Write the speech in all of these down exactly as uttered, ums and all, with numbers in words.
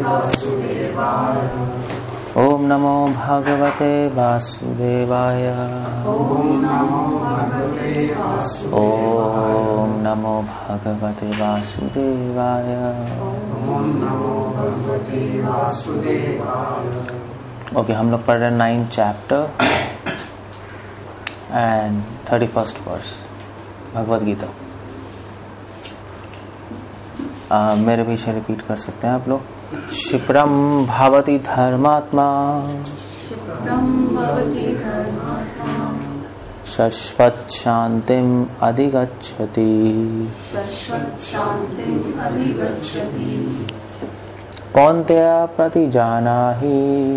ओम नमो भगवते वासुदेवाय। ओम नमो भगवते वासुदेवाय। ओम नमो भगवते वासुदेवाय। ओम नमो भगवते वासुदेवाय। ओके, हम लोग पढ़ रहे हैं ninth chapter and thirty first verse Bhagavad Gita. uh, मेरे पीछे रिपीट कर सकते हैं आप लोग। क्षिप्रम भवति धर्मात्मा शश्वत् शांतिम अधिगच्छति। कौन्तेय प्रतिजानाहि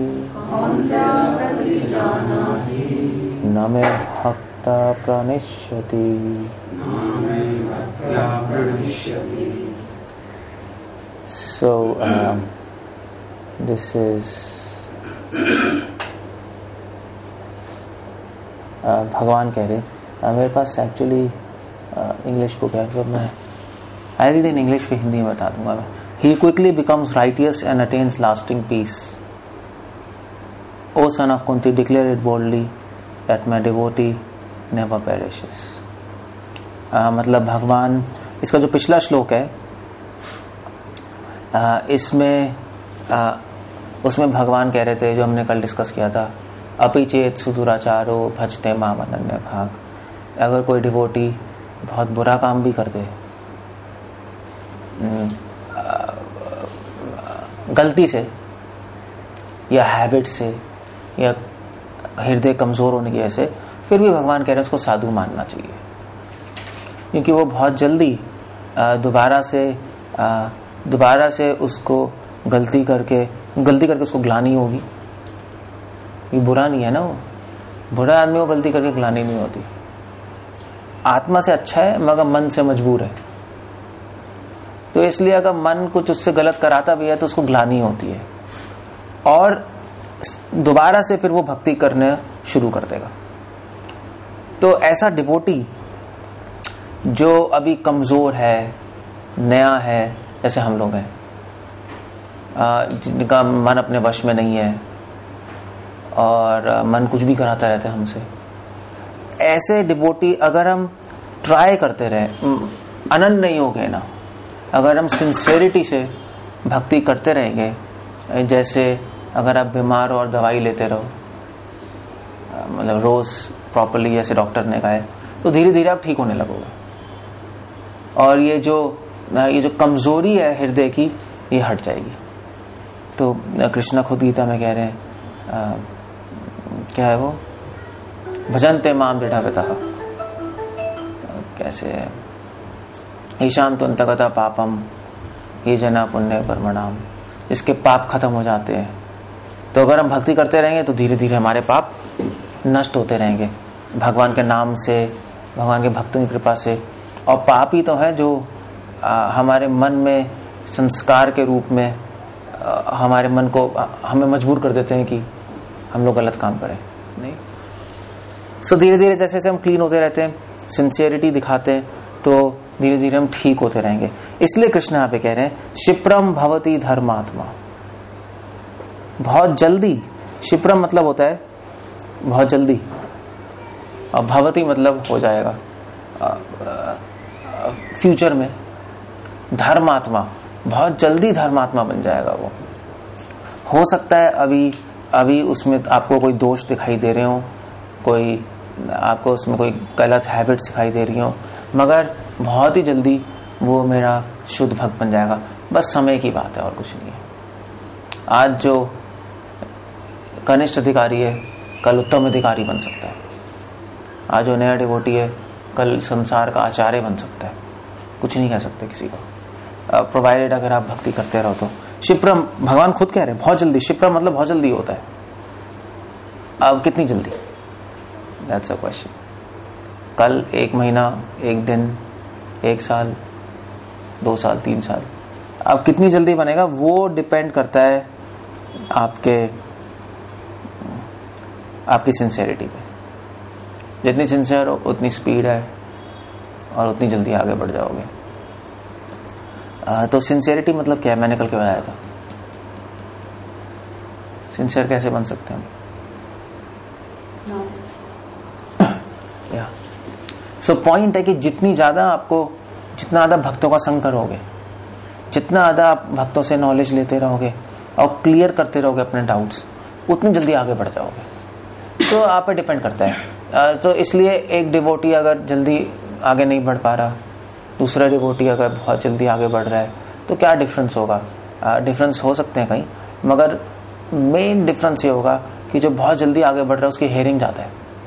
न मे भक्ता प्रणश्यति। So um, this is uh, भगवान कह रहे uh, मेरे पास एक्चुअली इंग्लिश बुक है, तो मैं आई रीड इन इंग्लिश, फिर हिंदी में बता दूंगा मैं। He quickly becomes righteous and attains lasting peace. O son of Kunti, declare it boldly that my devotee never perishes. uh, मतलब भगवान, इसका जो पिछला श्लोक है Uh, इसमें uh, उसमें भगवान कह रहे थे, जो हमने कल डिस्कस किया था, अपि चेत सुदुराचारो भजते माम अनन्य भाग। अगर कोई डिवोटी बहुत बुरा काम भी कर दे, गलती से या हैबिट से या हृदय कमजोर होने की वजह से, फिर भी भगवान कह रहे हैं उसको साधु मानना चाहिए, क्योंकि वो बहुत जल्दी दोबारा से दोबारा से उसको गलती करके गलती करके उसको ग्लानि होगी। ये बुरा नहीं है ना, वो बुरा आदमी को गलती करके ग्लानि नहीं होती। आत्मा से अच्छा है मगर मन से मजबूर है, तो इसलिए अगर मन कुछ उससे गलत कराता भी है तो उसको ग्लानि होती है और दोबारा से फिर वो भक्ति करने शुरू कर देगा। तो ऐसा डिवोटी जो अभी कमजोर है, नया है, जैसे हम लोग हैं, जिनका मन अपने वश में नहीं है और मन कुछ भी कराता रहता है हमसे, ऐसे डिवोटी अगर हम ट्राई करते रहे, अनन्य नहीं हो गए ना, अगर हम सिंसियरिटी से भक्ति करते रहेंगे, जैसे अगर आप बीमार हो और दवाई लेते रहो, मतलब रोज प्रॉपर्ली जैसे डॉक्टर ने कहा है, तो धीरे धीरे आप ठीक होने लगोगे और ये जो ये जो कमजोरी है हृदय की, ये हट जाएगी। तो कृष्णा खुद गीता में कह रहे हैं, आ, क्या है वो, भजन्ते माम दृढ़व्रतः। कैसे है, ईशान तो अंतगता पापम ये जना पुण्य परमणाम। इसके पाप खत्म हो जाते हैं। तो अगर हम भक्ति करते रहेंगे तो धीरे धीरे हमारे पाप नष्ट होते रहेंगे भगवान के नाम से, भगवान के भक्तों की कृपा से। और पाप ही तो है जो आ, हमारे मन में संस्कार के रूप में आ, हमारे मन को आ, हमें मजबूर कर देते हैं कि हम लोग गलत काम करें। नहीं, सो धीरे धीरे जैसे जैसे हम क्लीन होते रहते हैं, सिंसियरिटी दिखाते हैं, तो धीरे धीरे हम ठीक होते रहेंगे। इसलिए कृष्ण यहाँ पे कह रहे हैं, क्षिप्रम भवति धर्मात्मा। बहुत जल्दी, क्षिप्रम मतलब होता है बहुत जल्दी, और भवति मतलब हो जाएगा फ्यूचर में। धर्मात्मा, बहुत जल्दी धर्मात्मा बन जाएगा वो। हो सकता है अभी अभी उसमें आपको कोई दोष दिखाई दे रहे हो, कोई आपको उसमें कोई गलत हैबिट्स दिखाई दे रही हो, मगर बहुत ही जल्दी वो मेरा शुद्ध भक्त बन जाएगा। बस समय की बात है और कुछ नहीं है। आज जो कनिष्ठ अधिकारी है कल उत्तम अधिकारी बन सकता है। आज जो नया डिवोटी है कल संसार का आचार्य बन सकता है। कुछ नहीं कह सकते किसी को, प्रोवाइडेड अगर आप भक्ति करते रहो तो। क्षिप्रम, भगवान खुद कह रहे हैं बहुत जल्दी। क्षिप्रम मतलब बहुत जल्दी होता है। अब कितनी जल्दी, दैट्स अ क्वेश्चन। कल, एक महीना, एक दिन, एक साल, दो साल, तीन साल, अब कितनी जल्दी बनेगा वो डिपेंड करता है आपके आपकी सिंसियरिटी पे। जितनी सिंसियर हो उतनी स्पीड है और उतनी जल्दी आगे बढ़ जाओगे। आ, तो सिंसियरिटी मतलब क्या है, मैंने कल के बताया था। सिंसियर कैसे बन सकते हैं? या सो पॉइंट है कि जितनी ज्यादा आपको जितना ज्यादा भक्तों का संग करोगे, जितना ज्यादा आप भक्तों से नॉलेज लेते रहोगे और क्लियर करते रहोगे अपने डाउट्स, उतनी जल्दी आगे बढ़ जाओगे। तो आप पे डिपेंड करता है। तो इसलिए एक डिवोटी अगर जल्दी आगे नहीं बढ़ पा रहा, दूसरा डिवोटी अगर बहुत जल्दी आगे बढ़ रहा है, तो क्या डिफरेंस होगा? डिफरेंस हो सकते हैं कहीं, मगर मेन डिफरेंस ये होगा कि जो बहुत जल्दी आगे बढ़ रहा है उसकी हेयरिंग ज्यादा है,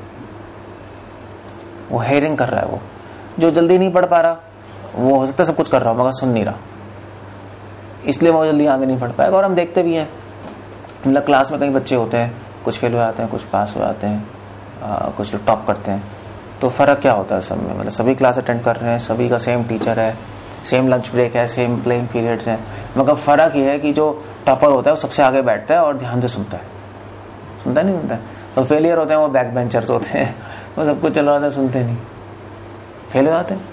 वो हेयरिंग कर रहा है। वो जो जल्दी नहीं बढ़ पा रहा, वो हो सकता है सब कुछ कर रहा हो मगर सुन नहीं रहा, इसलिए वो जल्दी आगे नहीं बढ़ पाएगा। और हम देखते भी हैं, मतलब क्लास में कई बच्चे होते हैं, कुछ फेल हो जाते हैं, कुछ पास हो जाते हैं, आ, कुछ लोग टॉप करते हैं। तो फर्क क्या होता है सब में? मतलब सभी क्लास अटेंड कर रहे हैं, सभी का सेम टीचर है, सेम लंच ब्रेक है, सेम प्लेइंग पीरियड्स हैं, मगर फर्क ये है कि जो टॉपर होता है वो सबसे आगे बैठता है और ध्यान से सुनता है। सुनता नहीं सुनता है। तो फेलियर होते हैं वो बैक बेंचर्स होते हैं, वो सब कुछ चल रहा था, सुनते नहीं, फेल हो जाते हैं।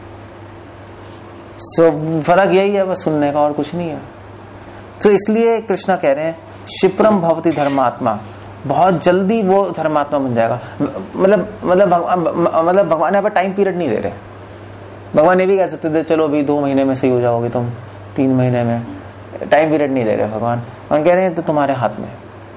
सो so, फर्क यही है बस, सुनने का, और कुछ नहीं है। तो इसलिए कृष्णा कह रहे हैं क्षिप्रम भवति धर्मात्मा, बहुत जल्दी वो धर्मात्मा बन जाएगा। मतलब मतलब मतलब भगवान यहाँ पर टाइम पीरियड नहीं दे रहे। भगवान ये भी कह सकते थे चलो अभी दो महीने में सही हो जाओगे तुम, तीन महीने में, टाइम पीरियड नहीं दे रहे भगवान। भगवान कह रहे हैं तो तुम्हारे हाथ में,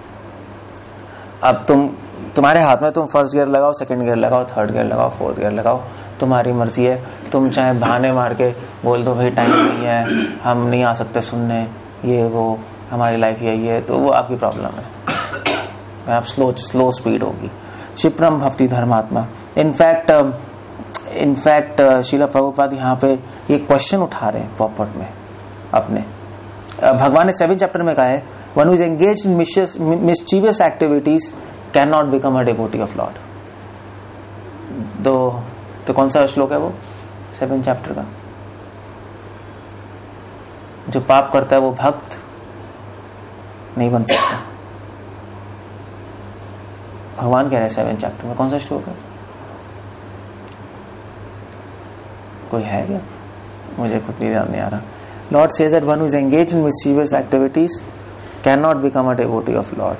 अब तुम तुम्हारे हाथ में, तुम फर्स्ट गियर लगाओ, सेकंड गियर लगाओ, थर्ड गियर लगाओ, फोर्थ गियर लगाओ, तुम्हारी मर्जी है। तुम चाहे बहाने मार के बोल दो भाई टाइम नहीं है, हम नहीं आ सकते सुनने, ये वो, हमारी लाइफ यही है, तो वो आपकी प्रॉब्लम है। आप स्लो स्लो स्पीड होगी। क्षिप्रम भक्ति धर्मात्मा। इनफैक्ट इनफैक्ट शीला प्रभुपाद यहाँ पे ये क्वेश्चन उठा रहे हैं पॉपट में अपने। भगवान ने सेवन चैप्टर में कहा है one who is engaged in mischievous activities can not become a devotee of lord. तो तो कौन सा श्लोक है वो सेवन चैप्टर का? जो पाप करता है वो भक्त नहीं बन सकता। भगवान कह रहे हैं सेवन चैप्टर में, कौन सा श्लोक है? कोई है क्या? मुझे खुद भी ध्यान नहीं आ रहा। Lord says that one who is engaged in mischievous activities can not become a devotee of lord.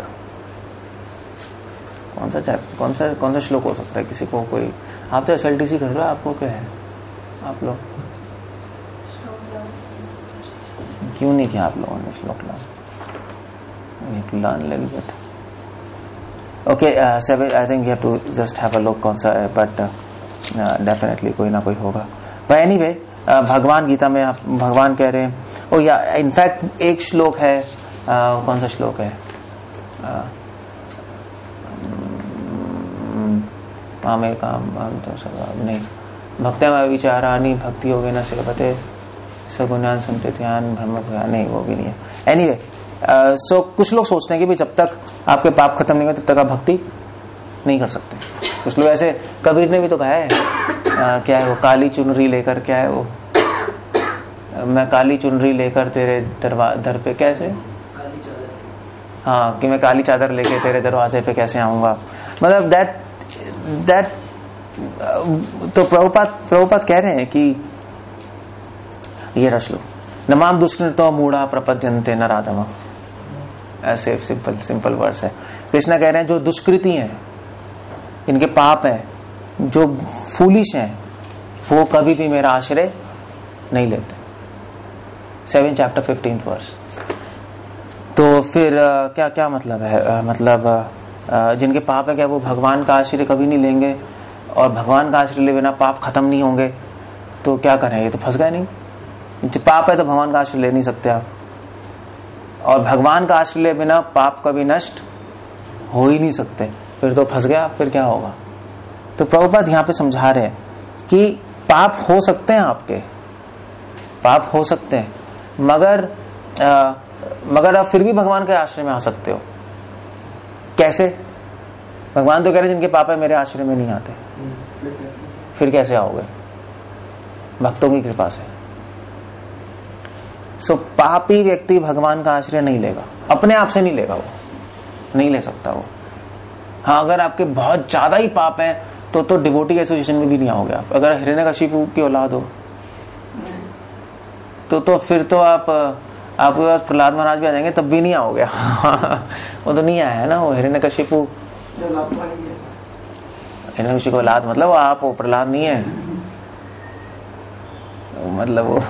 कौन सा चैप्टर, कौन सा कौन सा श्लोक हो सकता है? किसी को कोई, आप तो एस एल टी सी कर रहे हो, आपको क्या है? आप लोग क्यों नहीं किया आप लोगों ने श्लोक learn little bit? Okay seven, I think you have to just have a look कौन सा है, बट डेफिनेटली कोई ना कोई होगा। बट एनीवे भगवान गीता में आप भगवान कह रहे हैं, ओ या इनफैक्ट एक श्लोक है, uh, कौन सा श्लोक है? मामे काम तो सब नहीं, भक्त्या विचारानी भक्ति हो गई ना सेवते सगुणान संते ध्यान ब्रह्म ज्ञान, नहीं वो भी नहीं है। एनीवे सो कुछ लोग सोचते हैं कि भाई जब तक आपके पाप खत्म नहीं हुए तब तक आप भक्ति नहीं कर सकते। कुछ लोग ऐसे, कबीर ने भी तो कहा है, आ, क्या है वो, काली चुनरी लेकर, क्या है वो, मैं काली चुनरी लेकर तेरे दरवाजे दर पे कैसे, हाँ कि मैं काली चादर लेके तेरे दरवाजे पे कैसे आऊंगा। मतलब दैट दैट तो प्रभुपाद प्रभुपाद कह रहे हैं कि ये रच लो, नमाम दुष्कृतो मूढ़ा प्रपद्यन्ते नराधम। ऐसे सिंपल सिंपल वर्स है। कृष्णा कह रहे हैं जो दुष्कृति हैं, इनके पाप हैं, जो फूलिश हैं, वो कभी भी मेरा आश्रय नहीं लेते। Seven chapter fifteen verse. तो फिर आ, क्या क्या मतलब है? आ, मतलब आ, जिनके पाप है क्या वो भगवान का आश्रय कभी नहीं लेंगे, और भगवान का आश्रय ले बिना पाप खत्म नहीं होंगे, तो क्या करें? ये तो फंस गए। नहीं, जो पाप है तो भगवान का आश्रय ले नहीं सकते आप, और भगवान का आश्रय ले बिना पाप कभी नष्ट हो ही नहीं सकते, फिर तो फंस गया। फिर क्या होगा? तो प्रभुपाद यहाँ पे समझा रहे हैं कि पाप हो सकते हैं, आपके पाप हो सकते हैं, मगर आ, मगर आप फिर भी भगवान के आश्रय में आ सकते हो। कैसे? भगवान तो कह रहे जिनके पाप है मेरे आश्रय में नहीं आते। फिर कैसे आओगे? भक्तों की कृपा से। सो so, पापी व्यक्ति भगवान का आश्रय नहीं लेगा, अपने आप से नहीं लेगा, वो नहीं ले सकता वो। हाँ, अगर आपके बहुत ज्यादा ही पाप हैं तो तो डिवोटी एसोसिएशन में भी नहीं आओगे आप। अगर हिरण्यकशिपु की औलाद हो तो तो फिर तो आप आपके पास प्रहलाद महाराज भी आ जाएंगे तब भी नहीं आओगे वो तो नहीं आया है ना, वो हिरण्यकशिपु हिरण्यकशिपु को औलाद मतलब आप वो प्रहलाद नहीं है, मतलब वो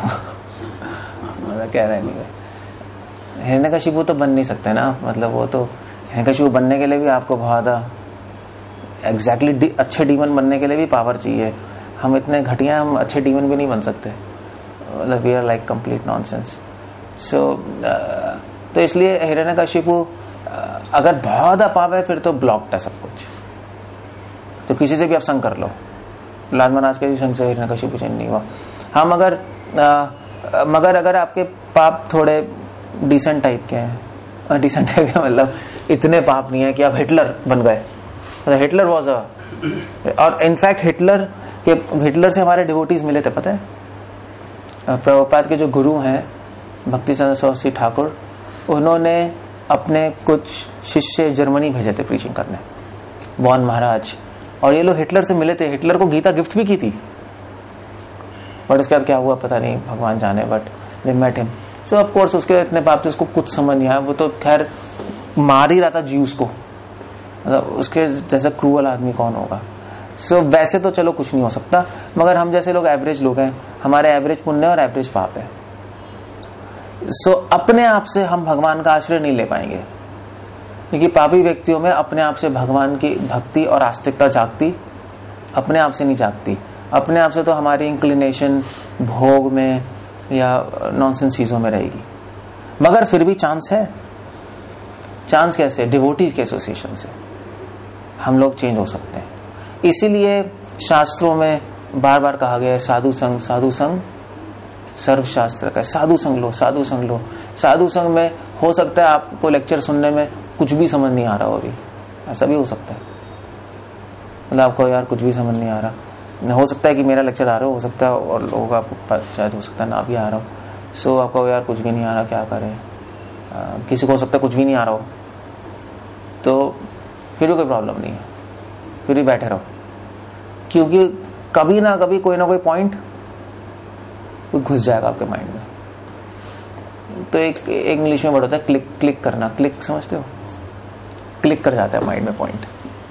मतलब कह रहे नहीं, हिरण्यकशिपु तो बन नहीं सकते ना, मतलब वो तो हिरण्यकशिपु बनने के लिए भी आपको बहुत एग्जैक्टली exactly अच्छे डीमन बनने के लिए भी पावर चाहिए। हम इतने घटिया, हम अच्छे डीमन भी नहीं बन सकते, मतलब we are like complete nonsense. So तो इसलिए हिरण्यकशिपु अगर बहुत अपाप है फिर तो ब्लॉक्ड है सब कुछ, तो किसी से भी आप संग कर लो, लाल महाराज के भी संग से हिरण्यकशिपु चेंज नहीं हुआ। हम अगर आ, मगर अगर आपके पाप थोड़े डिसेंट टाइप के हैं, डिसेंट टाइप के मतलब इतने पाप नहीं है कि आप हिटलर बन गए, मतलब हिटलर वॉज अ, और इनफैक्ट हिटलर के हिटलर से हमारे डिवोटीज मिले थे, पता है? प्रभुपाद के जो गुरु हैं भक्ति सरस्वती ठाकुर, उन्होंने अपने कुछ शिष्य जर्मनी भेजे थे प्रीचिंग करने, बॉन महाराज, और ये लोग हिटलर से मिले थे, हिटलर को गीता गिफ्ट भी की थी, बट उसके बाद क्या हुआ पता नहीं, भगवान जाने, but they met him. So of course उसके इतने पाप थे, उसको कुछ समझ नहीं आया, वो तो खैर मार ही रहा था ज्यूस को, मतलब उसके जैसा क्रूअल आदमी कौन होगा। सो so, वैसे तो चलो कुछ नहीं हो सकता, मगर हम जैसे लोग एवरेज लोग हैं, हमारे एवरेज पुण्य और एवरेज पाप है। सो so, अपने आप से हम भगवान का आश्रय नहीं ले पाएंगे, क्योंकि पापी व्यक्तियों में अपने आप से भगवान की भक्ति और आस्तिकता जागती अपने आप से नहीं जागती। अपने आप से तो हमारी इंक्लिनेशन भोग में या नॉनसेंस चीजों में रहेगी, मगर फिर भी चांस है। चांस कैसे? डिवोटीज के एसोसिएशन से हम लोग चेंज हो सकते हैं। इसीलिए शास्त्रों में बार बार कहा गया है साधु संग, साधु संग सर्वशास्त्र का, साधु संग लो, साधु संग लो। साधु संग में हो सकता है आपको लेक्चर सुनने में कुछ भी समझ नहीं आ रहा हो, अभी ऐसा भी हो सकता है, मतलब आपको यार कुछ भी समझ नहीं आ रहा, हो सकता है कि मेरा लेक्चर आ रहा हो, हो सकता है और लोगों का शायद हो सकता है ना भी आ रहा हो। सो आपको यार कुछ भी नहीं आ रहा, क्या करें? आ, किसी को हो सकता है कुछ भी नहीं आ रहा हो, तो फिर भी कोई प्रॉब्लम नहीं है, फिर भी बैठे रहो, क्योंकि कभी ना कभी कोई ना कोई पॉइंट घुस जाएगा आपके माइंड में। तो एक इंग्लिश में वर्ड होता है क्लिक, क्लिक करना, क्लिक समझते हो? क्लिक कर जाता है माइंड में पॉइंट।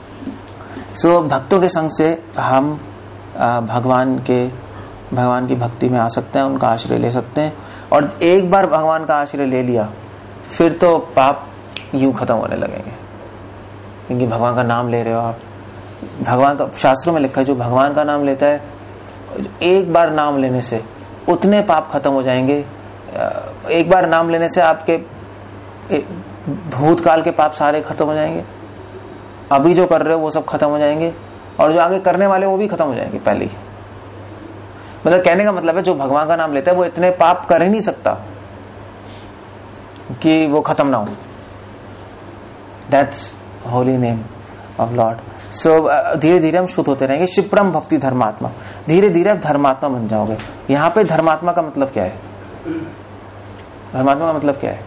सो so, भक्तों के संग से हम भगवान के भगवान की भक्ति में आ सकते हैं, उनका आश्रय ले सकते हैं, और एक बार भगवान का आश्रय ले लिया फिर तो पाप यूं खत्म होने लगेंगे, क्योंकि भगवान का नाम ले रहे हो आप। भगवान का शास्त्रों में लिखा है जो भगवान का नाम लेता है, एक बार नाम लेने से उतने पाप खत्म हो जाएंगे। एक बार नाम लेने से आपके भूतकाल के पाप सारे खत्म हो जाएंगे, अभी जो कर रहे हो वो सब खत्म हो जाएंगे, और जो आगे करने वाले वो भी खत्म हो जाएंगे पहले ही। मतलब कहने का मतलब है जो भगवान का नाम लेता है वो इतने पाप कर ही नहीं सकता कि वो खत्म ना हो। That's holy name of lord. So धीरे धीरे हम शुद्ध होते रहेंगे। क्षिप्रम भक्ति धर्मात्मा, धीरे धीरे आप धर्मात्मा बन जाओगे। यहाँ पे धर्मात्मा का मतलब क्या है? धर्मात्मा का मतलब क्या है?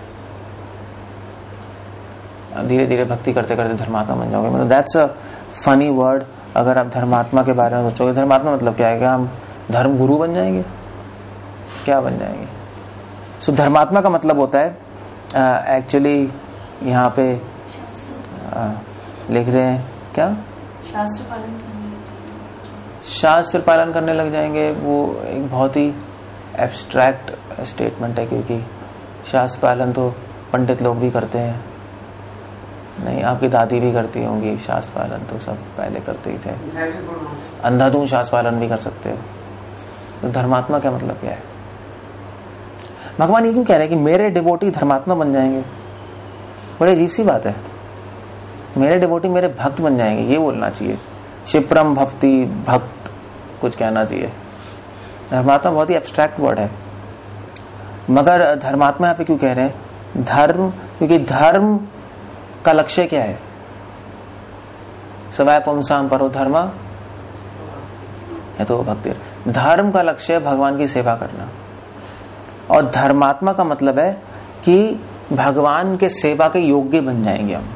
धीरे धीरे भक्ति करते करते धर्मात्मा बन जाओगे, मतलब दैट्स अ फनी वर्ड। अगर आप धर्मात्मा के बारे में सोचोगे, धर्मात्मा मतलब क्या है? क्या हम धर्म गुरु बन जाएंगे? क्या बन जाएंगे? सो so, धर्मात्मा का मतलब होता है एक्चुअली uh, यहाँ पे uh, लिख रहे हैं क्या? शास्त्र पालन करने शास्त्र पालन करने लग जाएंगे। वो एक बहुत ही एब्स्ट्रैक्ट स्टेटमेंट है, क्योंकि शास्त्र पालन तो पंडित लोग भी करते हैं, नहीं आपकी दादी भी करती होंगी शास्त्र पालन, तो सब पहले करते ही थे। अंधाधुन शास्त्र पालन भी कर सकते हो। तो धर्मात्मा का मतलब क्या है? भगवान ये क्यों कह रहे हैं कि मेरे डिवोटी धर्मात्मा बन जाएंगे? बड़ी अजीब सी बात है। मेरे डिवोटी मेरे भक्त बन जाएंगे, ये बोलना चाहिए। क्षिप्रम भक्ति भक्त कुछ कहना चाहिए। धर्मात्मा बहुत ही एब्स्ट्रैक्ट वर्ड है, मगर धर्मात्मा यहाँ पे क्यों कह रहे हैं? धर्म, क्योंकि धर्म का लक्ष्य क्या है? सवै पुंसाम परो धर्मा है तो भक्ति। धर्म का लक्ष्य है भगवान की सेवा करना, और धर्मात्मा का मतलब है कि भगवान के सेवा के योग्य बन जाएंगे हम।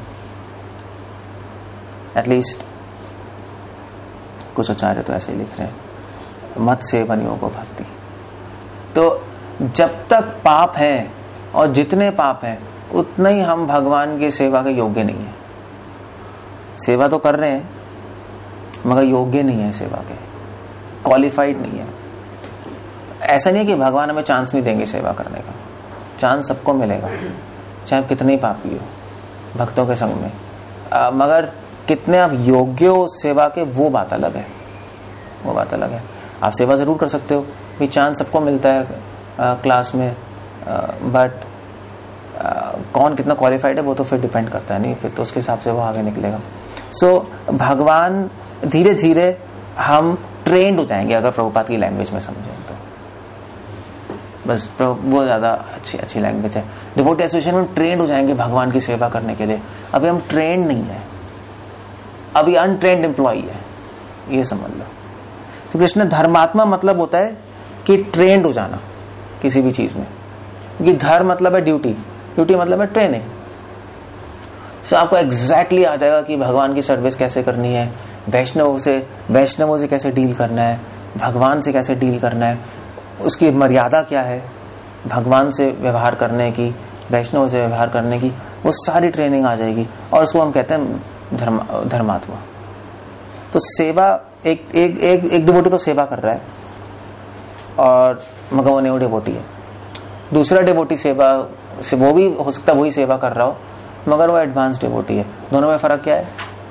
एटलीस्ट कुछ आचार्य तो ऐसे ही लिख रहे हैं, मत से बनियों को भक्ति। तो जब तक पाप है और जितने पाप हैं उतना ही हम भगवान की सेवा के योग्य नहीं है। सेवा तो कर रहे हैं मगर योग्य नहीं है सेवा के, क्वालिफाइड नहीं है। ऐसा नहीं है कि भगवान हमें चांस नहीं देंगे सेवा करने का, चांस सबको मिलेगा चाहे आप कितने ही पापी हो भक्तों के संग में, आ, मगर कितने आप योग्य हो सेवा के वो बात अलग है, वो बात अलग है। आप सेवा जरूर कर सकते हो, भी चांस सबको मिलता है आ, क्लास में, बट कौन कितना क्वालिफाइड है वो तो फिर डिपेंड करता है, नहीं फिर तो उसके हिसाब से वो आगे निकलेगा। सो so, भगवान धीरे धीरे हम ट्रेंड हो जाएंगे अगर प्रभुपाद की लैंग्वेज में समझें तो, बस वो ज्यादा अच्छी अच्छी लैंग्वेज है। डिवोटी एसोसिएशन में ट्रेंड हो जाएंगे भगवान की सेवा करने के लिए। अभी हम ट्रेंड नहीं है, अभी अनट्रेंड एम्प्लॉई है, ये समझ लो। श्री कृष्ण धर्मात्मा मतलब होता है कि ट्रेंड हो जाना किसी भी चीज में, क्योंकि धर्म मतलब है ड्यूटी, ड्यूटी मतलब है ट्रेनिंग। सो आपको एग्जैक्टली आ जाएगा कि भगवान की सर्विस कैसे करनी है, वैष्णवों से वैष्णवों से कैसे डील करना है, भगवान से कैसे डील करना है, उसकी मर्यादा क्या है, भगवान से व्यवहार करने की, वैष्णव से व्यवहार करने की, वो सारी ट्रेनिंग आ जाएगी और उसको हम कहते हैं धर्म धर्मात्मा। तो सेवा एक एक एक, एक डिवोटी तो सेवा कर रहा है और मगर वो न्यू डिवोटी है। दूसरा डिवोटी सेवा से वो भी हो सकता है वही सेवा कर रहा हो मगर वो एडवांस डिवोटी है। दोनों में फर्क क्या है,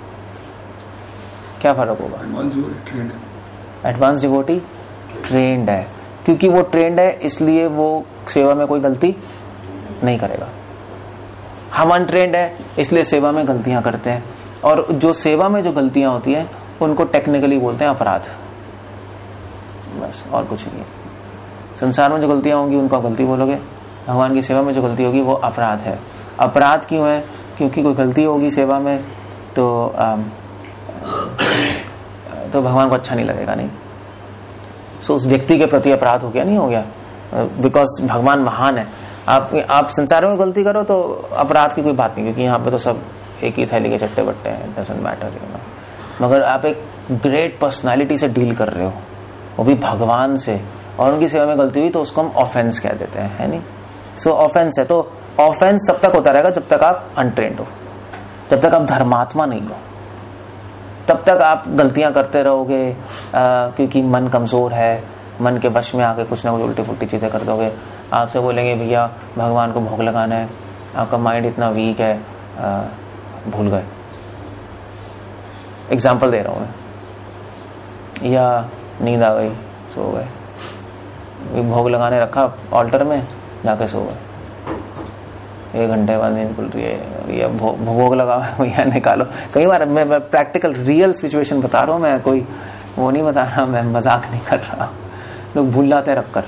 क्या फर्क होगा? एडवांस डिवोटी ट्रेंड है, क्योंकि वो ट्रेंड है इसलिए वो सेवा में कोई गलती नहीं करेगा। हम अनट्रेंड है इसलिए सेवा में गलतियां करते हैं, और जो सेवा में जो गलतियां होती हैं उनको टेक्निकली बोलते हैं अपराध, बस और कुछ नहीं है। संसार में जो गलतियां होंगी उनको आप गलती बोलोगे, भगवान की सेवा में जो गलती होगी वो अपराध है। अपराध क्यों है? क्योंकि कोई गलती होगी सेवा में तो आ, तो भगवान को अच्छा नहीं लगेगा, नहीं। सो उस व्यक्ति के प्रति अपराध हो गया, नहीं हो गया, बिकॉज भगवान महान है। आप आप संसार में गलती करो तो अपराध की कोई बात नहीं, क्योंकि यहाँ पे तो सब एक ही थैली के चट्टे बट्टे हैं, डजंट मैटर, यू नो। मगर आप एक ग्रेट पर्सनालिटी से डील कर रहे हो, वो भी भगवान से, और उनकी सेवा में गलती हुई तो उसको हम ऑफेंस कह देते हैं, है नहीं। सो so, ऑफेंस है, तो ऑफेंस तब तक होता रहेगा जब तक आप अनट्रेंड हो, जब तक आप धर्मात्मा नहीं हो, तब तक आप गलतियां करते रहोगे, आ, क्योंकि मन कमजोर है, मन के वश में आके कुछ ना कुछ उल्टी फुल्टी चीजें कर दोगे। आपसे बोलेंगे भैया भगवान को भोग लगाना है, आपका माइंड इतना वीक है, आ, भूल गए। एग्जाम्पल दे रहा हूं मैं, या नींद आ गई, सो गए, भोग लगाने रखा ऑल्टर में, जाके सो गए, एक घंटे बाद नींद खुल रही है, भैया भो, भोग लगा भैया निकालो। कई बार मैं, मैं प्रैक्टिकल रियल सिचुएशन बता रहा हूँ, मैं कोई वो नहीं बता रहा, मैं मजाक नहीं कर रहा। लोग भूल जाते हैं रख कर,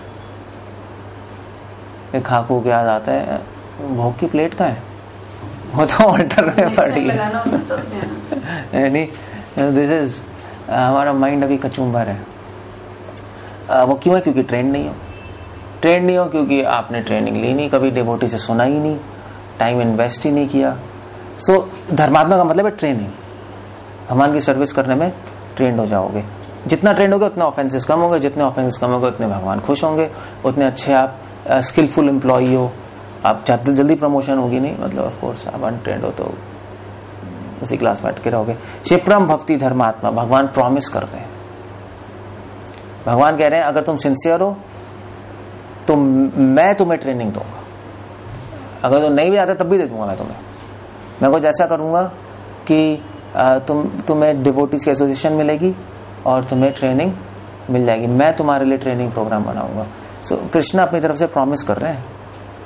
खा खू के याद आता है भोग की प्लेट का है, वो तो ऑल्टर में पड़ी है। नहीं, दिस इज हमारा माइंड अभी कचुम्बर है। आ, वो क्यों है? क्योंकि ट्रेंड नहीं हो, ट्रेंड नहीं हो क्योंकि आपने ट्रेनिंग ली नहीं, कभी डिवोटी से सुना ही नहीं, टाइम इन्वेस्ट ही नहीं किया। सो so, धर्मात्मा का मतलब है ट्रेनिंग। भगवान की सर्विस करने में ट्रेंड हो जाओगे, जितना ट्रेंड होगे उतना ऑफेंसेस कम होंगे, जितने ऑफेंसेस कम होंगे उतने भगवान खुश होंगे, उतने अच्छे आप स्किलफुल एम्प्लॉई हो, आप जल्दी जल्दी प्रमोशन होगी नहीं, मतलब ऑफ कोर्स आप अनट्रेंड हो तो उसी क्लास में अटके रहोगे। क्षिप्रम भक्ति धर्मात्मा, भगवान प्रॉमिस कर रहे हैं, भगवान कह रहे हैं अगर तुम सिंसियर हो तो मैं तुम्हें ट्रेनिंग दूंगा, अगर तुम नहीं भी आता तब भी दे दूंगा मैं तुम्हें। मैं कुछ ऐसा करूंगा कि तुम तुम्हें डिवोटीज की एसोसिएशन मिलेगी और तुम्हें ट्रेनिंग मिल जाएगी, मैं तुम्हारे लिए ट्रेनिंग प्रोग्राम बनाऊंगा। सो so, कृष्ण अपनी तरफ से प्रॉमिस कर रहे हैं।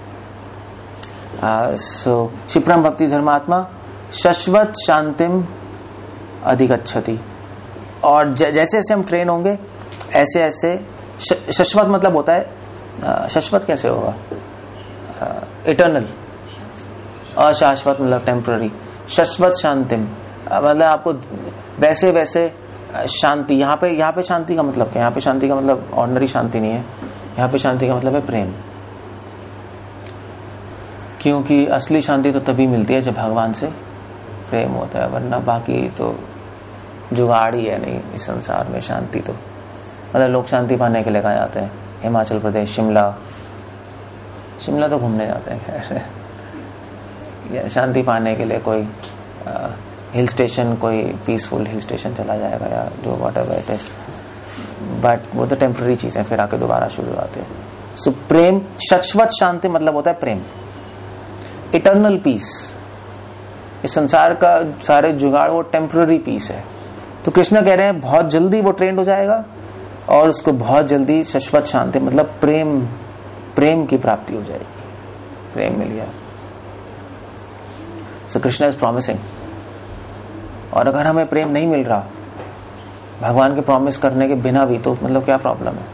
सो क्षिप्रम भक्ति धर्मात्मा शाश्वत शांतिम अधिगच्छति, और ज, जैसे जैसे हम ट्रेन होंगे ऐसे ऐसे, शाश्वत मतलब होता है, शाश्वत कैसे होगा? इटर्नल, अशाश्वत मतलब टेम्पररी, शाश्वत शांतिम मतलब आपको वैसे वैसे शांति। यहाँ पे यहाँ पे शांति का मतलब क्या? यहाँ पे शांति का मतलब ऑर्डिनरी शांति नहीं है, यहाँ पे शांति का मतलब है प्रेम, क्योंकि असली शांति तो तभी मिलती है जब भगवान से प्रेम होता है, वरना बाकी तो जुगाड़ ही है नहीं इस संसार में। शांति तो मतलब लोग शांति पाने के लिए कहा जाते हैं, हिमाचल प्रदेश, शिमला, शिमला तो घूमने जाते हैं खैर, या शांति पाने के लिए कोई हिल स्टेशन, कोई पीसफुल हिल स्टेशन चला जाएगा या जो व्हाटएवर इट इज, बट वो तो टेम्पररी चीज है, फिर आके दोबारा शुरू आते हैं. सो प्रेम, शाश्वत शांति मतलब होता है प्रेम, इटर्नल पीस. इस संसार का सारे जुगाड़ वो टेम्पररी पीस है. तो कृष्ण कह रहे हैं बहुत जल्दी वो ट्रेंड हो जाएगा और उसको बहुत जल्दी शाश्वत शांति मतलब प्रेम, प्रेम की प्राप्ति हो जाएगी, प्रेम मिल गया. So Krishna is promising. और अगर हमें प्रेम नहीं मिल रहा भगवान के प्रॉमिस करने के बिना भी, तो मतलब क्या प्रॉब्लम है?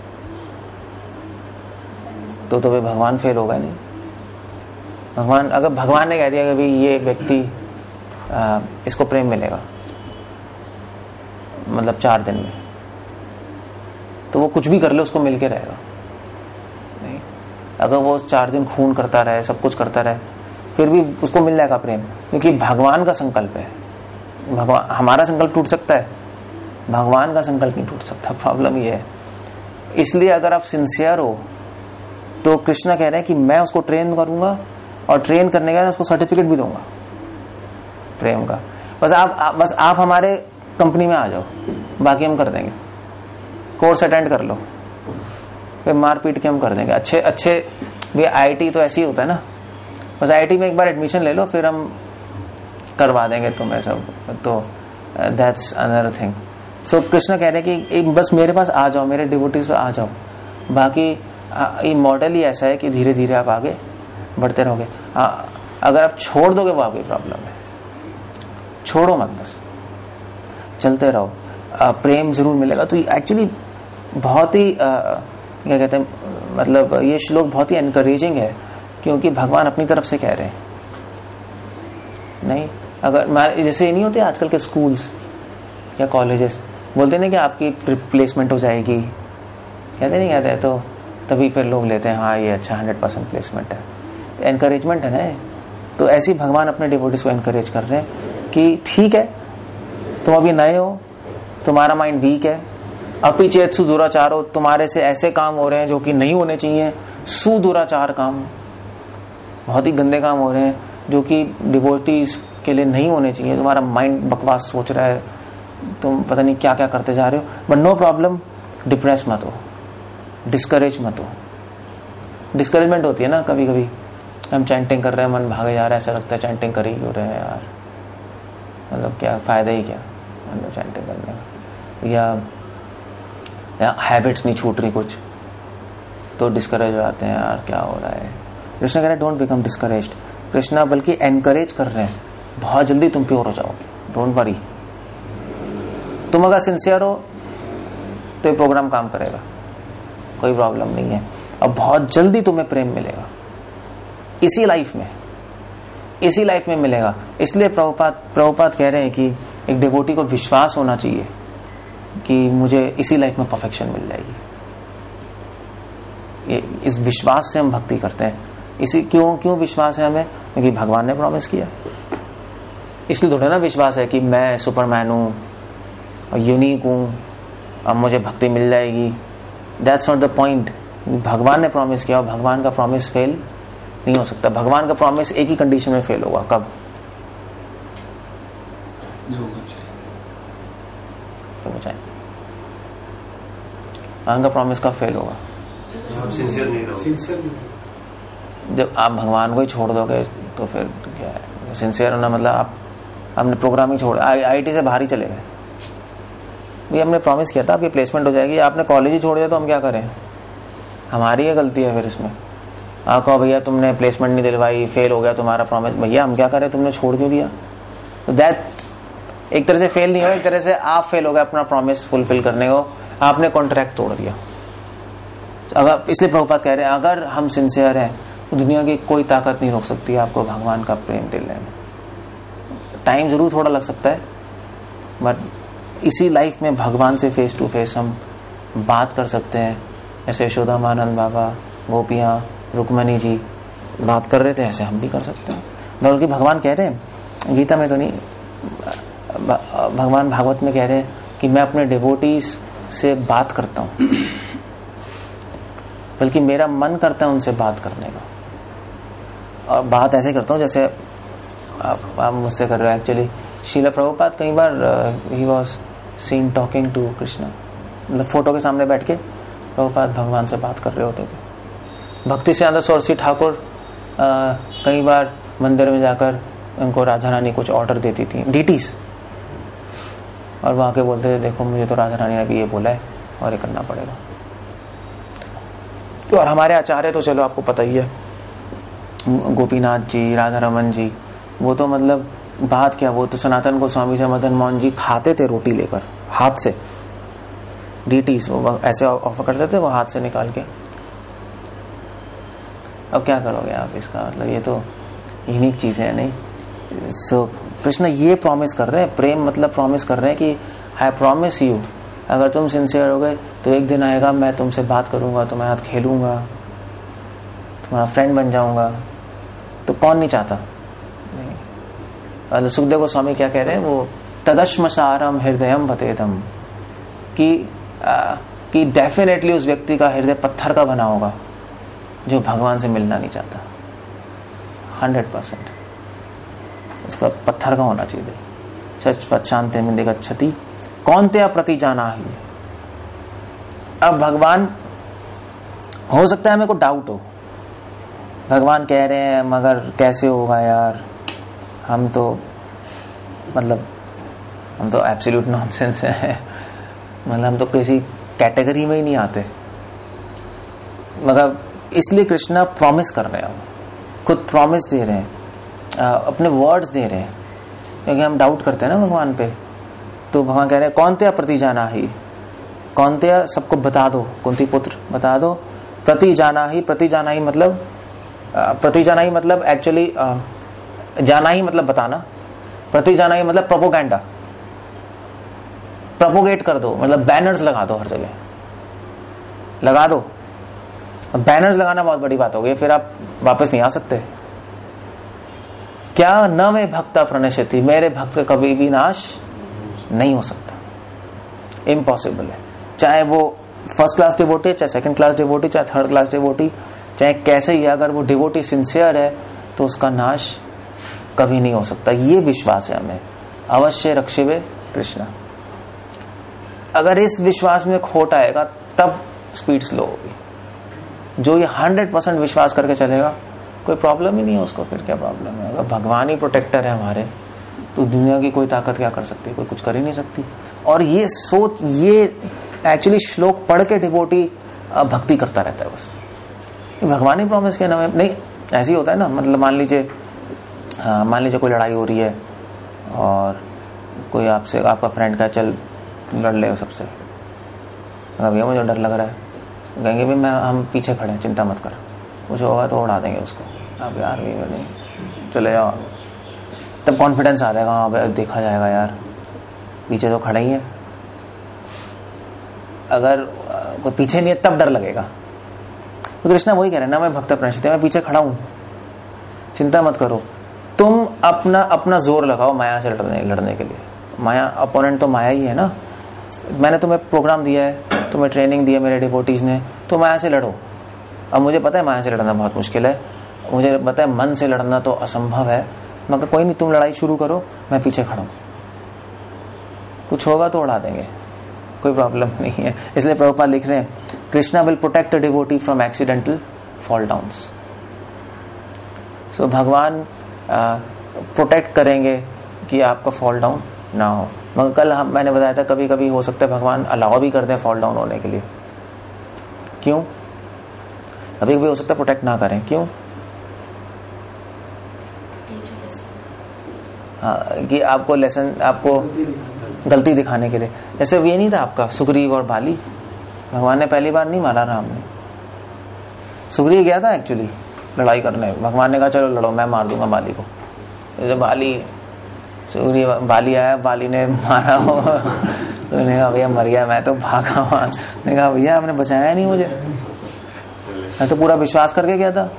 तो तो वे भगवान फेल होगा नहीं. भगवान, अगर भगवान ने कह दिया कि भाई ये व्यक्ति आ, इसको प्रेम मिलेगा मतलब चार दिन में, तो वो कुछ भी कर ले उसको मिलके रहेगा नहीं. अगर वो चार दिन खून करता रहे, सब कुछ करता रहे, फिर भी उसको मिल जाएगा प्रेम, क्योंकि भगवान का संकल्प है. भगवान, हमारा संकल्प टूट सकता है, भगवान का संकल्प नहीं टूट सकता. प्रॉब्लम ये है. इसलिए अगर आप सिंसियर हो तो कृष्ण कह रहे हैं कि मैं उसको ट्रेन करूंगा और ट्रेन करने के बाद उसको सर्टिफिकेट भी दूंगा प्रेम का. बस आप, आप बस आप हमारे कंपनी में आ जाओ, बाकी हम कर देंगे. कोर्स अटेंड कर लो, फिर मार पीट के हम कर देंगे. अच्छे अच्छे भी आईआईटी तो ऐसे ही होता है ना, बस आईआईटी में एक बार एडमिशन ले लो, फिर हम करवा देंगे तुम्हें सब. तो that's another thing. So Krishna कह रहे हैं कि बस मेरे पास आ जाओ, मेरे डिवोटीज पे आ जाओ. बाकी ये मॉडल ही ऐसा है कि धीरे धीरे आप आगे बढ़ते रहोगे. अगर आप छोड़ दोगे वो आपकी प्रॉब्लम है. छोड़ो मत, बस चलते रहो. आ, प्रेम जरूर मिलेगा. तो एक्चुअली बहुत ही आ, क्या कहते हैं, मतलब ये श्लोक बहुत ही एनकरेजिंग है, क्योंकि भगवान अपनी तरफ से कह रहे हैं. नहीं, अगर जैसे नहीं होते आजकल के स्कूल्स या कॉलेजेस बोलते ना कि आपकी प्लेसमेंट हो जाएगी, कहते नहीं कहते, तो तभी फिर लोग लेते हैं हाँ ये अच्छा हंड्रेड परसेंट प्लेसमेंट है. तो एनकरेजमेंट है ना. तो ऐसे ही भगवान अपने डिवोटीज को एनकरेज कर रहे हैं कि ठीक है, तुम अभी नए हो, तुम्हारा माइंड वीक है, अपि चेत सुदुराचारो, तुम्हारे से ऐसे काम हो रहे हैं जो कि नहीं होने चाहिए. सुदुराचार काम, बहुत ही गंदे काम हो रहे हैं जो कि डिवोटीज के लिए नहीं होने चाहिए. तुम्हारा माइंड बकवास सोच रहा है, तुम पता नहीं क्या क्या करते जा रहे हो. बट नो प्रॉब्लम, डिप्रेस मत हो, डिस्करेज मत हो. डिस्करेजमेंट होती है ना कभी कभी, हम चैंटिंग कर रहे हैं, मन भागे जा रहा है, ऐसा लगता है चैंटिंग कर ही क्यों रहे हैं यार, मतलब क्या फायदा ही क्या मतलब चैंटिंग करने का, या, या हैबिट्स नहीं छूट रही कुछ, तो डिस्करेज हो जाते हैं यार क्या हो रहा है. कृष्ण कह रहे हैं डोंट बिकम डिस्करेज्ड. कृष्ण बल्कि एनकरेज कर रहे हैं बहुत जल्दी तुम प्योर हो जाओगे, डोंट वरी. तुम अगर सिंसियर हो तो ये प्रोग्राम काम करेगा, कोई प्रॉब्लम नहीं है. और बहुत जल्दी तुम्हें प्रेम मिलेगा, इसी लाइफ में, इसी लाइफ में मिलेगा. इसलिए प्रभुपाद प्रभुपाद कह रहे हैं कि एक डिवोटी को विश्वास होना चाहिए कि मुझे इसी लाइफ में परफेक्शन मिल जाएगी. ये इस विश्वास से हम भक्ति करते हैं. इसी क्यों क्यों विश्वास है हमें? क्योंकि भगवान ने प्रॉमिस किया. इसलिए थोड़ा ना विश्वास है कि मैं सुपरमैन हूं और यूनिक हूं, अब मुझे भक्ति मिल जाएगी. That's not the point. भगवान ने प्रॉमिस किया और भगवान का प्रॉमिस फेल नहीं हो सकता. भगवान का प्रॉमिस एक ही कंडीशन में फेल होगा, कब? भगवान का प्रॉमिस कब फेल होगा? सिंसियर नहीं रहोगे. जब आप भगवान को ही छोड़ दोगे तो फिर क्या है? सिंसियर होना मतलब आप आपने प्रोग्राम ही छोड़, आईआईटी से बाहर ही चले गए. भी हमने प्रॉमिस किया था आपकी प्लेसमेंट हो जाएगी, आपने कॉलेज ही छोड़ दिया, तो हम क्या करें? हमारी ये गलती है फिर इसमें. आप कहो भैया तुमने प्लेसमेंट नहीं दिलवाई, फेल हो गया तुम्हारा प्रॉमिस. भैया हम क्या करें, तुमने छोड़ क्यों दिया? तो दैट एक तरह से फेल नहीं हो, एक तरह से आप फेल हो गए अपना प्रॉमिस फुलफिल करने को, आपने कॉन्ट्रैक्ट तोड़ दिया. अगर इसलिए प्रभुपाद कह रहे हैं अगर हम सिंसियर हैं तो दुनिया की कोई ताकत नहीं रोक सकती आपको भगवान का प्रेम दिलने में. टाइम जरूर थोड़ा लग सकता है, बट इसी लाइफ में भगवान से फेस टू फेस हम बात कर सकते हैं. ऐसे यशोदा मानंद बाबा, गोपियां, रुक्मणी जी बात कर रहे थे, ऐसे हम भी कर सकते हैं. बल्कि भगवान कह रहे हैं, गीता में तो नहीं, भगवान भागवत में कह रहे हैं कि मैं अपने डिवोटीज से बात करता हूं, बल्कि मेरा मन करता है उनसे बात करने का. और बात ऐसे करता हूँ जैसे आप, आप मुझसे कर रहे हो। एक्चुअली शीला प्रभुपाद कई बार he was seen talking to Krishna, मतलब फोटो के सामने बैठ के प्रभुपाद भगवान से बात कर रहे होते थे। भक्ति सिद्धांत सरस्वती ठाकुर कई बार मंदिर में जाकर उनको राधा रानी कुछ ऑर्डर देती थी, डीटीज, और वहां के बोलते थे देखो मुझे तो राधा रानी ने भी ये बोला है और ये करना पड़ेगा। तो और हमारे आचार्य तो चलो आपको पता ही है, गोपीनाथ जी, राधा रमन जी, वो तो मतलब बात क्या, वो तो सनातन गोस्वामी से मदन मोहन जी खाते थे रोटी लेकर हाथ से, डीटीज वो ऐसे ऑफर करते थे वो हाथ से निकाल के। अब क्या करोगे आप इसका, मतलब ये तो यूनिक चीज है नहीं। सो कृष्ण ये प्रॉमिस कर रहे हैं, प्रेम मतलब प्रॉमिस कर रहे हैं कि आई प्रॉमिस यू, अगर तुम सिंसियर हो गए तो एक दिन आएगा मैं तुमसे बात करूंगा, तुम्हारे साथ खेलूंगा, तुम्हारा फ्रेंड बन जाऊंगा। तो कौन नहीं चाहता। नहीं, सुखदेव गोस्वामी क्या कह रहे हैं, वो तदश्मसारम हृदयम वतेदम, कि आ, कि डेफिनेटली उस व्यक्ति का हृदय पत्थर का बना होगा जो भगवान से मिलना नहीं चाहता। हंड्रेड परसेंट उसका पत्थर का होना चाहिए। सच शांति में देखा क्षति कौन ते प्रति जाना ही। अब भगवान, हो सकता है मेरे को डाउट हो, भगवान कह रहे हैं मगर कैसे होगा यार, हम तो मतलब हम तो एब्सोल्यूट नॉनसेंस है, मतलब हम तो किसी कैटेगरी में ही नहीं आते। मगर इसलिए कृष्णा प्रॉमिस कर रहे हैं, खुद प्रॉमिस दे रहे हैं, अपने वर्ड्स दे रहे हैं, क्योंकि हम डाउट करते हैं ना भगवान पे। तो भगवान कह रहे हैं कौन त्या प्रति जाना ही, कौन त्या सबको बता दो, कुंती पुत्र बता दो, प्रति जाना ही, प्रति जाना ही मतलब प्रति जाना ही मतलब एक्चुअली जाना ही मतलब बताना, प्रति जाना ही मतलब प्रोपोगेंडा, प्रोपोगेट कर दो, मतलब बैनर्स लगा दो, हर जगह लगा दो। बैनर्स लगाना बहुत बड़ी बात हो गई, फिर आप वापस नहीं आ सकते। क्या न में भक्ता प्रणश्यति, मेरे भक्त का कभी भी नाश नहीं हो सकता, इम्पॉसिबल है। चाहे वो फर्स्ट क्लास डिवोटी, चाहे सेकंड क्लास डिवोटी, चाहे थर्ड क्लास डिवोटी, चाहे कैसे ही, अगर वो डिवोटी सिंसियर है तो उसका नाश कभी नहीं हो सकता। ये विश्वास है हमें, अवश्य रक्षिवे कृष्णा। अगर इस विश्वास में खोट आएगा तब स्पीड स्लो होगी। जो ये हंड्रेड परसेंट विश्वास करके चलेगा कोई प्रॉब्लम ही नहीं है उसको, फिर क्या प्रॉब्लम है। अगर भगवान ही प्रोटेक्टर है हमारे, तो दुनिया की कोई ताकत क्या कर सकती है, कोई कुछ कर ही नहीं सकती। और ये सोच, ये एक्चुअली श्लोक पढ़ के डिवोटी भक्ति करता रहता है बस, भगवान ही प्रॉमिस किया ना। नहीं ऐसे ही होता है ना, मतलब मान लीजिए मान लीजिए कोई लड़ाई हो रही है और कोई आपसे, आपका फ्रेंड का चल लड़ ले सबसे, भैया मुझे डर लग रहा है, कहेंगे भी मैं हम पीछे खड़े हैं, चिंता मत कर, कुछ होगा तो उड़ा देंगे उसको, अब यार भी नहीं चले जाओ। तब कॉन्फिडेंस आ जाएगा, हाँ देखा जाएगा यार, पीछे तो खड़े ही है। अगर कोई पीछे नहीं है तब डर लगेगा। तो कृष्णा वही कह रहे हैं ना, मैं भक्त प्रणश्यति, मैं पीछे खड़ा हूं, चिंता मत करो, तुम अपना अपना जोर लगाओ माया से लड़ने लड़ने के लिए। माया अपोनेंट तो माया ही है ना। मैंने तुम्हें प्रोग्राम दिया है, तुम्हें ट्रेनिंग दी है मेरे डिवोटीज ने, तो माया से लड़ो। अब मुझे पता है माया से लड़ना बहुत मुश्किल है, मुझे पता है मन से लड़ना तो असंभव है, मगर कोई नहीं, तुम लड़ाई शुरू करो, मैं पीछे खड़ा हूं, कुछ होगा तो उड़ा देंगे, कोई प्रॉब्लम नहीं है। इसलिए प्रभुपाद लिख रहे हैं, Krishna will protect a devotee from accidental fall downs. So भगवान प्रोटेक्ट करेंगे कि आपका फॉल डाउन ना हो। मगर कल हम मैंने बताया था कभी कभी हो सकता है भगवान अलाउ भी कर दें फॉल डाउन होने के लिए। क्यों? कभी कभी हो सकता है प्रोटेक्ट ना करें, क्यों? हाँ, कि आपको लेसन, आपको गलती दिखाने के लिए। जैसे ये नहीं था आपका सुग्रीव और बाली, भगवान ने पहली बार नहीं मारा राम ने, सुग्रीव गया था एक्चुअली लड़ाई करने, भगवान ने कहा चलो लड़ो, मैं मार दूंगा बाली को। तो बाली सुग्रीव बाली आया, बाली ने मारा हो तो मैंने कहा भैया मर गया, मैं तो भागा वहां। मैंने कहा भैया आपने बचाया नहीं मुझे, मैं तो पूरा विश्वास करके गया था।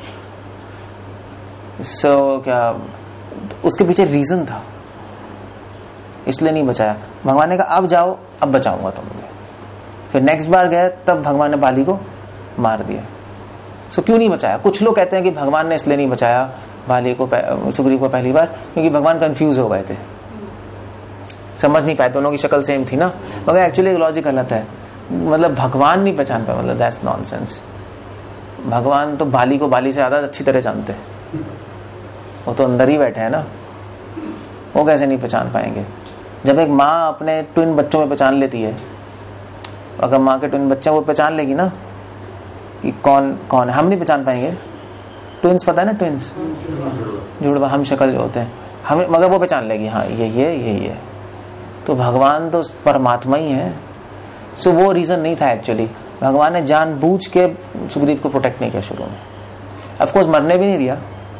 सो so, क्या उसके पीछे रीजन था, इसलिए नहीं बचाया। भगवान ने कहा अब जाओ, अब बचाऊंगा तुम मुझे। फिर नेक्स्ट बार गए तब भगवान ने बाली को मार दिया। सो so, क्यों नहीं बचाया? कुछ लोग कहते हैं कि भगवान ने इसलिए नहीं बचाया बाली को, सुग्रीव को पहली बार, क्योंकि भगवान कंफ्यूज हो गए थे, समझ नहीं पाए, दोनों की शक्ल सेम थी ना, मगर एक्चुअली एक लॉजिक गलत है, मतलब भगवान नहीं पहचान पाए, मतलब दैट्स नॉनसेंस। भगवान तो बाली को बाली से ज्यादा अच्छी तरह जानते हैं, वो तो अंदर ही बैठे हैं ना, वो कैसे नहीं पहचान पाएंगे। जब एक माँ अपने ट्विन बच्चों में पहचान लेती है, अगर माँ के ट्विन बच्चे वो पहचान लेगी ना कि कौन कौन है, हम नहीं पहचान पाएंगे, ट्विंस पता है ना, ट्विंस जुड़वा हम शक्ल जो होते हैं हम, मगर वो पहचान लेगी हाँ ये ये ये ये तो भगवान तो परमात्मा ही है। सो वो रीजन नहीं था एक्चुअली, भगवान ने जानबूझ के सुग्रीव को प्रोटेक्ट नहीं किया शुरू में, ऑफ कोर्स मरने भी नहीं दिया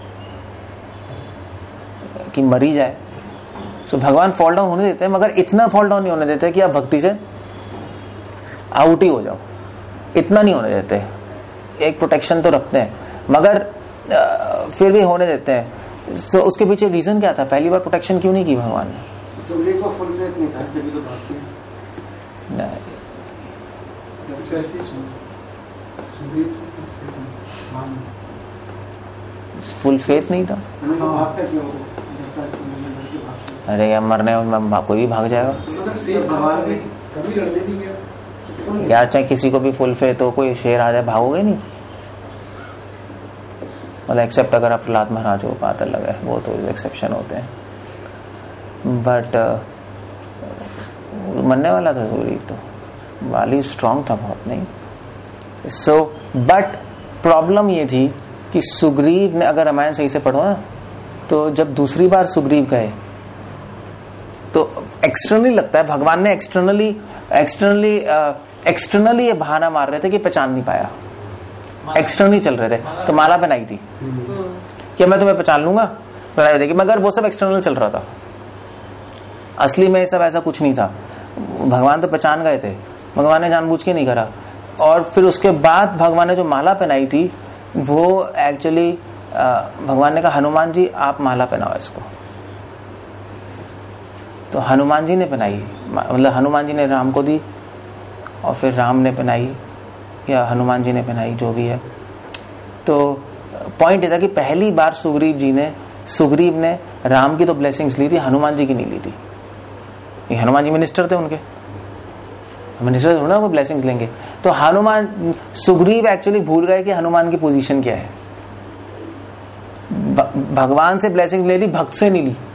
कि मरी जाए। सो भगवान फॉल डाउन होने देते हैं, मगर इतना फॉल डाउन नहीं होने देते कि आप भक्ति से आउट ही हो जाओ, इतना नहीं होने देते, एक प्रोटेक्शन तो रखते हैं, मगर आ, फिर भी होने देते हैं। सो उसके पीछे रीजन क्या था, पहली बार प्रोटेक्शन क्यों नहीं की भगवान ने? सुग्रीव को फुल फेथ नहीं था, तभी तो भागते हैं। नहीं, फुल फेथ नहीं था। अरे यार मरने में कोई भी भाग जाएगा यार, चाहे किसी को भी फुल फेथ हो, कोई शेर आ जाए भागोगे नहीं, मतलब एक्सेप्ट अगर आप प्रहलाद महाराज हो, बात अलग है, वो तो एक्सेप्शन होते हैं, बट uh, मरने वाला था सुग्रीव तो, वाली स्ट्रांग था बहुत, नहीं। सो बट प्रॉब्लम ये थी कि सुग्रीव ने, अगर रामायण सही से पढ़ो ना, तो जब दूसरी बार सुग्रीव गए तो एक्सटर्नली लगता है भगवान ने एक्सटर्नली एक्सटर्नली एक्सटर्नली ये बहाना मार रहे थे कि पहचान नहीं पाया, एक्सटर्नली चल रहे थे, तो माला पहनाई थी कि मैं तुम्हें पहचान लूंगा, मगर वो सब एक्सटर्नल चल रहा था, असली में सब ऐसा कुछ नहीं था। भगवान तो पहचान गए थे, भगवान ने जानबूझ के नहीं करा। और फिर उसके बाद भगवान ने जो माला पहनाई थी वो एक्चुअली भगवान ने कहा हनुमान जी आप माला पहनाओ इसको, तो हनुमान जी ने पहनाई, मतलब हनुमान जी ने राम को दी और फिर राम ने पहनाई या हनुमान जी ने पहनाई, जो भी है। तो पॉइंट ये था कि पहली बार सुग्रीव जी ने सुग्रीव ने राम की तो ब्लेसिंग्स ली थी, हनुमान जी की नहीं ली थी। ये हनुमान जी मिनिस्टर थे, उनके मिनिस्टर थोड़ा वो ब्लेसिंग्स लेंगे। तो हनुमान सुग्रीव एक्चुअली भूल गए कि हनुमान की पोजीशन क्या है, भगवान से ब्लेसिंग ले ली, भक्त से नहीं ली,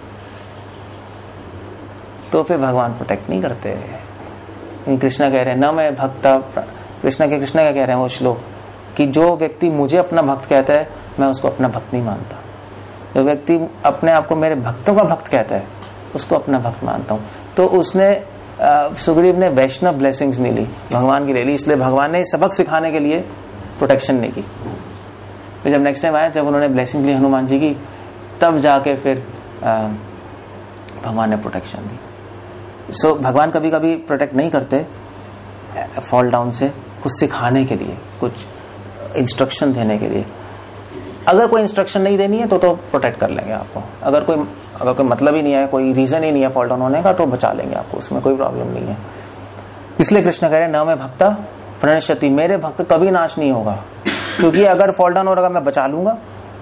तो फिर भगवान प्रोटेक्ट नहीं करते। कृष्णा कह रहे हैं न मैं भक्ता, कृष्णा के कृष्णा क्या कह रहे हैं वो श्लोक, कि जो व्यक्ति मुझे अपना भक्त कहता है मैं उसको अपना भक्त नहीं मानता, जो व्यक्ति अपने आप को मेरे भक्तों का भक्त कहता है उसको अपना भक्त मानता हूँ। तो उसने सुग्रीव ने वैष्णव ब्लेसिंग्स नहीं ली, भगवान की ले ली, इसलिए भगवान ने सबक सिखाने के लिए प्रोटेक्शन नहीं की। फिर जब नेक्स्ट टाइम आया, जब उन्होंने ब्लेसिंग ली हनुमान जी की, तब जाके फिर आ, भगवान ने प्रोटेक्शन दी। सो so, भगवान कभी कभी प्रोटेक्ट नहीं करते फॉल डाउन से, कुछ सिखाने के लिए, कुछ इंस्ट्रक्शन देने के लिए। अगर कोई इंस्ट्रक्शन नहीं देनी है तो तो प्रोटेक्ट कर लेंगे आपको, अगर कोई अगर कोई मतलब ही नहीं है, कोई रीजन ही नहीं है फॉल डाउन होने का, तो बचा लेंगे आपको, उसमें कोई प्रॉब्लम नहीं है। इसलिए कृष्ण कह रहे हैं न मैं भक्ता प्रणश्यति, मेरे भक्त कभी नाश नहीं होगा, क्योंकि अगर फॉल डाउन हो रहा मैं बचा लूंगा,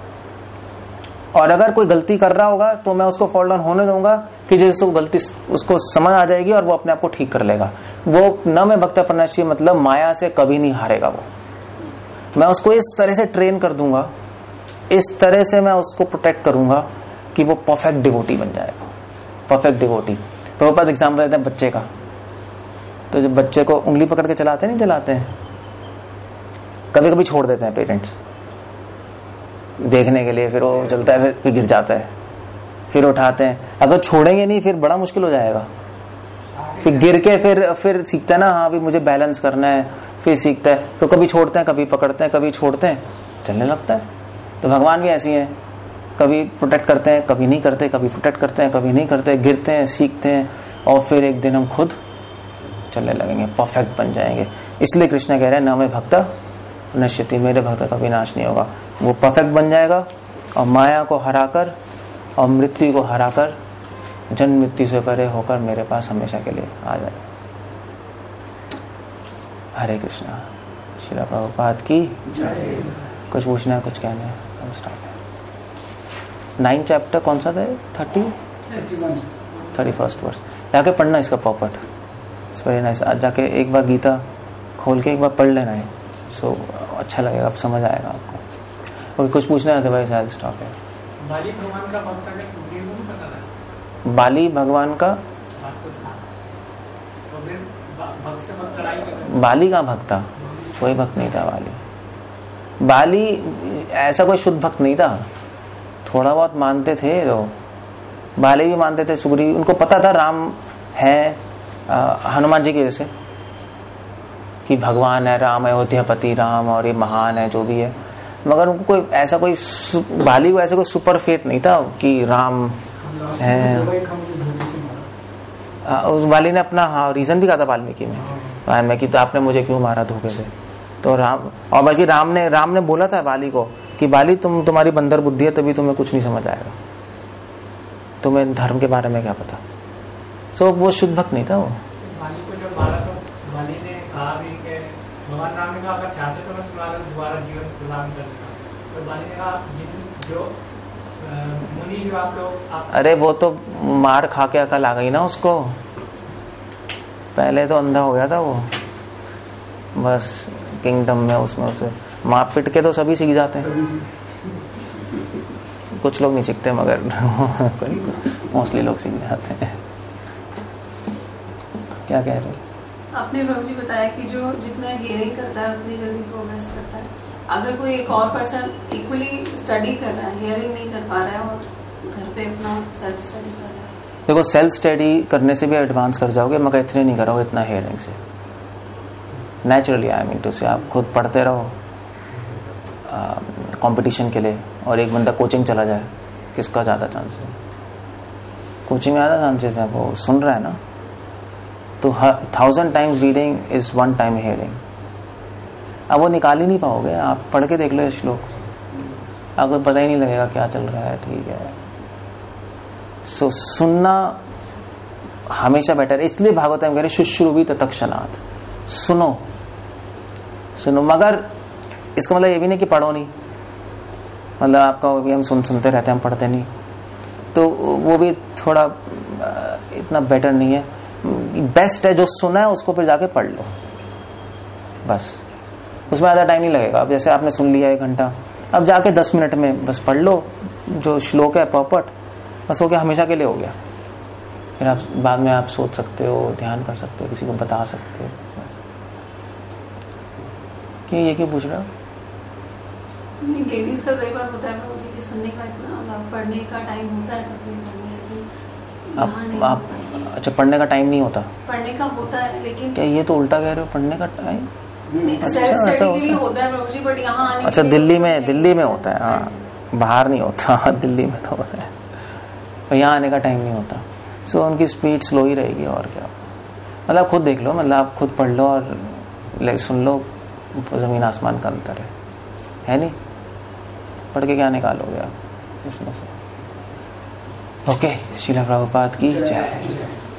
और अगर कोई गलती कर रहा होगा तो मैं उसको फॉल डाउन होने दूंगा कि जिसको गलती उसको समझ आ जाएगी और वो अपने आप को ठीक कर लेगा। वो न मैं भक्त प्रणश्य मतलब माया से कभी नहीं हारेगा, वो मैं उसको इस तरह से ट्रेन कर दूंगा, इस तरह से मैं उसको प्रोटेक्ट करूंगा कि वो परफेक्ट डिवोटी बन जाएगा, परफेक्ट डिवोटी। प्रभुपाद एग्जाम्पल देते हैं बच्चे का, तो जब बच्चे को उंगली पकड़ के चलाते नहीं चलाते हैं, कभी कभी छोड़ देते हैं पेरेंट्स देखने के लिए, फिर वो चलता है, फिर गिर जाता है, फिर उठाते हैं। अगर छोड़ेंगे नहीं फिर बड़ा मुश्किल हो जाएगा, फिर गिर के फिर फिर सीखता है ना, हाँ भी मुझे बैलेंस करना है, फिर सीखता है। तो कभी छोड़ते हैं, कभी पकड़ते हैं, कभी छोड़ते हैं, चलने लगता है। तो भगवान भी ऐसी है, कभी प्रोटेक्ट करते हैं, कभी नहीं करते, कभी प्रोटेक्ट करते हैं, कभी नहीं करते, गिरते हैं, सीखते हैं, और फिर एक दिन हम खुद चलने लगेंगे, परफेक्ट बन जाएंगे। इसलिए कृष्ण कह रहे हैं न मैं भक्ता नश्यति, मेरे भक्त का विनाश नहीं होगा, वो परफेक्ट बन जाएगा और माया को हराकर और मृत्यु को हराकर जन्म मृत्यु से परे होकर मेरे पास हमेशा के लिए आ जाए। हरे कृष्णा। श्रील प्रभुपाद की। कुछ पूछना है, कुछ कहना है? नाइन चैप्टर कौन सा था? थर्टी थर्टी फर्स्ट वर्स जाके पढ़ना इसका प्रॉपर। It's very nice. आज जाके एक बार गीता खोल के एक बार पढ़ लेना है, सो अच्छा लगेगा, अब समझ आएगा आपको। ओके, कुछ पूछना है भाई? आई स्टॉप है। बाली भगवान का भक्त है, सुग्रीव को पता था। बाली भगवान का भक्त से भक्त लड़ाई कर, बाली का भक्त था? कोई भक्त नहीं था बाली। बाली ऐसा कोई शुद्ध भक्त नहीं था, थोड़ा बहुत मानते थे तो बाली भी मानते थे, सुग्रीव, उनको पता था राम है हनुमान जी की वजह से कि भगवान है राम, अयोध्यापति राम, और ये महान है जो भी है, मगर उनको कोई ऐसा कोई बाली को ऐसा कोई सुपर फेथ नहीं था कि राम है। उस बाली ने अपना हाँ रीजन भी कहा था वाल्मीकि में, वाल्मीकि तो आपने मुझे क्यों मारा धोखे से, तो राम, और बल्कि राम ने राम ने बोला था बाली को कि बाली तुम तुम्हारी बंदर बुद्धि है, तभी तुम्हें कुछ नहीं समझ आएगा, तुम्हें धर्म के बारे में क्या पता। सो so, वो शुद्ध भक्त नहीं था वो। बाली को जब मारा तो बाली ने कहा भी कि भगवान राम ने कहा अगर चाहते तो मैं तुम्हारा दोबारा जीवन प्रदान कर देता, तो बाली ने कहा जो मुनि जो आप लोग आप... अरे वो तो मार खा के अकल आ गई ना उसको, पहले तो अंधा हो गया था वो, बस किंगडम में उसमें उसे मार पिट के तो सभी सीख जाते हैं, कुछ लोग नहीं सीखते मगर मोस्टली लोग सीख जाते हैं। क्या कह रहे हैं? आपने प्रभु जी बताया कि जो जितना हियरिंग करता है उतनी जल्दी प्रोग्रेस करता है। अगर कोई एक और पर्सन इक्वली स्टडी कर रहा है, हियरिंग नहीं कर पा रहा है और घर पे अपना सेल्फ स्टडी कर रहा है, देखो सेल्फ स्टडी करने से भी एडवांस कर जाओगे, मगर इतने नहीं करोगे इतना हियरिंग से। नेचुरली आई मीन टू से आप खुद पढ़ते रहो कंपटीशन के लिए, और एक बंदा कोचिंग चला जाए, किसका ज़्यादा चांस है? कोचिंग में ज़्यादा चांसेस है, वो सुन रहा है ना, तो thousand times reading is one time hearing. अब वो निकाल ही नहीं पाओगे, आप पढ़ के देख लो ये श्लोक, आपको पता ही नहीं लगेगा क्या चल रहा है। ठीक है, सो so, सुनना हमेशा बेटर है, इसलिए भागवत में कह रहे शुश्रूवी तत्क्षणात्, सुनो सुनो, मगर इसका मतलब ये भी नहीं कि पढ़ो नहीं, मतलब आपका भी हम सुन सुनते रहते हैं, हम पढ़ते नहीं, तो वो भी थोड़ा इतना बेटर नहीं है। बेस्ट है जो सुना है उसको फिर जाके पढ़ लो, बस उसमें ज़्यादा टाइम नहीं लगेगा। अब जैसे आपने सुन लिया एक घंटा, अब जाके दस मिनट में बस पढ़ लो जो श्लोक है प्रॉपर, बस हो गया, हमेशा के लिए हो गया। फिर आप बाद में आप सोच सकते हो, ध्यान कर सकते हो, किसी को बता सकते हो। क्यों ये क्यों पूछ रहे हो? लेडीज का कई बार होता है प्रभु जी कि सुनने का इतना पढ़ने का टाइम होता है तो फिर आप, आप अच्छा पढ़ने का टाइम नहीं होता? पढ़ने का होता है, लेकिन क्या ये तो उल्टा कह रहे हो, पढ़ने का टाइम अच्छा ऐसा होता है प्रभु जी, बट यहाँ आने अच्छा दिल्ली में दिल्ली में होता है, हाँ बाहर नहीं होता, दिल्ली में तो होता है, तो यहाँ आने का टाइम नहीं होता। सो so, उनकी स्पीड स्लो ही रहेगी, और क्या, मतलब खुद देख लो, मतलब आप खुद पढ़ लो और सुन लो, जमीन आसमान का अंतर है, है नहीं? पढ़ के क्या निकालोगे आप इसमें से? ओके, श्रील प्रभुपाद की जय।